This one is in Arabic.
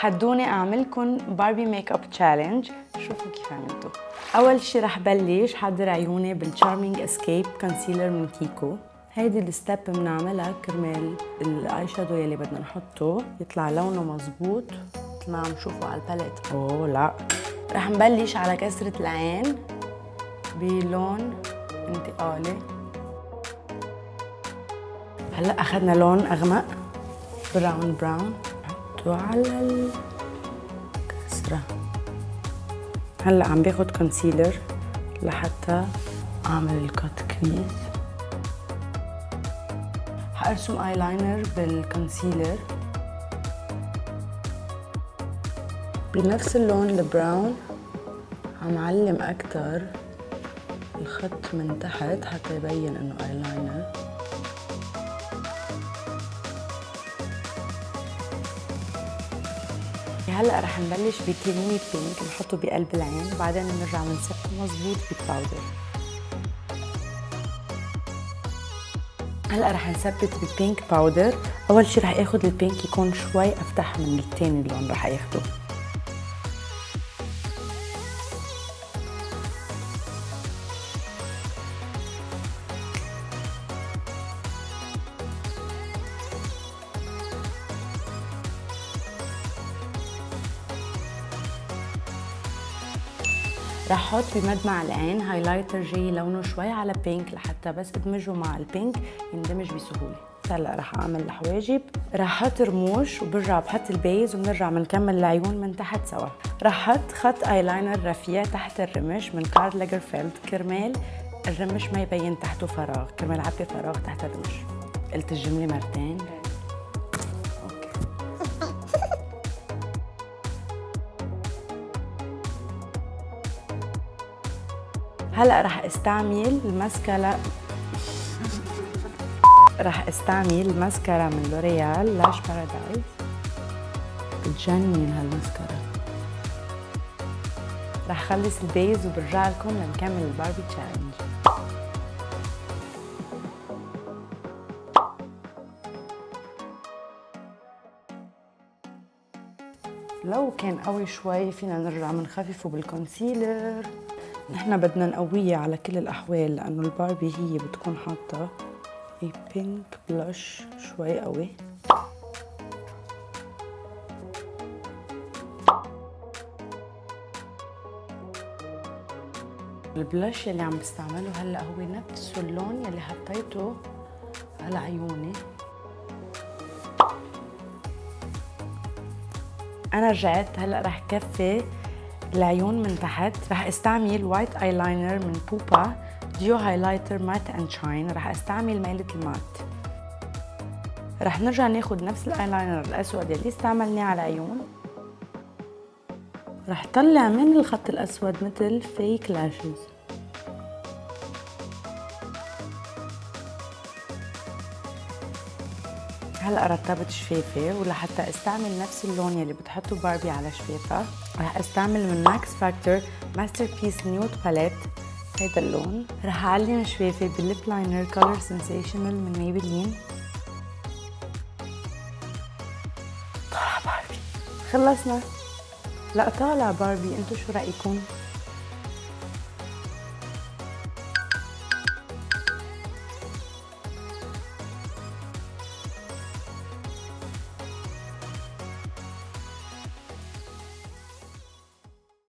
تحدوني اعملكم باربي ميك اب تشالنج. شوفوا كيف عملته. اول شي رح بلش حضر عيوني بالتشارمينج اسكيب كونسيلر من كيكو. هيدي الستيب بنعملها كرمال الاي شادو يلي بدنا نحطه يطلع لونه مزبوط. مثل ما عم تشوفوا على الباليت. اوه لا، رح نبلش على كسرة العين بلون انتقالي. هلا اخذنا لون اغمق براون نحطه على الكسرة. هلا عم باخد كونسيلر لحتى اعمل الكات كريز. حارسم ايلاينر بالكونسيلر بنفس اللون البراون. عم علم اكتر الخط من تحت حتى يبين انه ايلاينر. هلا رح نبلش بكريمي بينك نحطه بقلب العين وبعدين بنرجع بنثبته مظبوط بالباودر. هلا رح نثبت بالبينك باودر. اول شي رح اخذ البينك يكون شوي افتح من الثاني اللون رح اخده. رح احط بمدمع العين هايلايتر جاي لونه شوي على بينك لحتى بس ادمجه مع البينك يندمج بسهوله. هلا رح اعمل الحواجب. رح احط رموش وبرجع بحط البيز وبنرجع بنكمل العيون من تحت سوا. رح احط خط ايلاينر رفيع تحت الرمش من كارل لاجرفيلد كرمال الرمش ما يبين تحته فراغ، كرمال عبي فراغ تحت الرمش. قلت الجمله مرتين. هلا رح استعمل الماسكارا. من لوريال لاش بارادايس. بتجنن هالماسكارا. رح خلص البيز وبرجع لكم لنكمل الباربي تشالنج. لو كان قوي شوي فينا نرجع بنخففه بالكونسيلر. نحن بدنا نقويه على كل الأحوال لأنه الباربي هي بتكون حاطة بينك بلاش شوي قوي. البلاش يلي عم بستعمله هلا هو نفس اللون يلي حطيته على عيوني. أنا رجعت هلا رح كفي العيون من تحت. رح استعمل وايت ايلاينر من بوبا ديو هايلايتر مات اند شاين. رح استعمل ميلة المات. رح نرجع ناخد نفس الايلاينر الاسود اللي استعملناه على العيون. رح طلع من الخط الاسود مثل فيك لاشز. هلا رتبت شفافي ولحتى استعمل نفس اللون يلي بتحطه باربي على شفافها رح استعمل من ماكس فاكتور ماستر بيس نيود باليت هيدا اللون. رح اعلم شفافي بالليب لاينر كولر سنسيشنال من ميبلين. طالع باربي. خلصنا. لا طالع باربي، انتو شو رايكم؟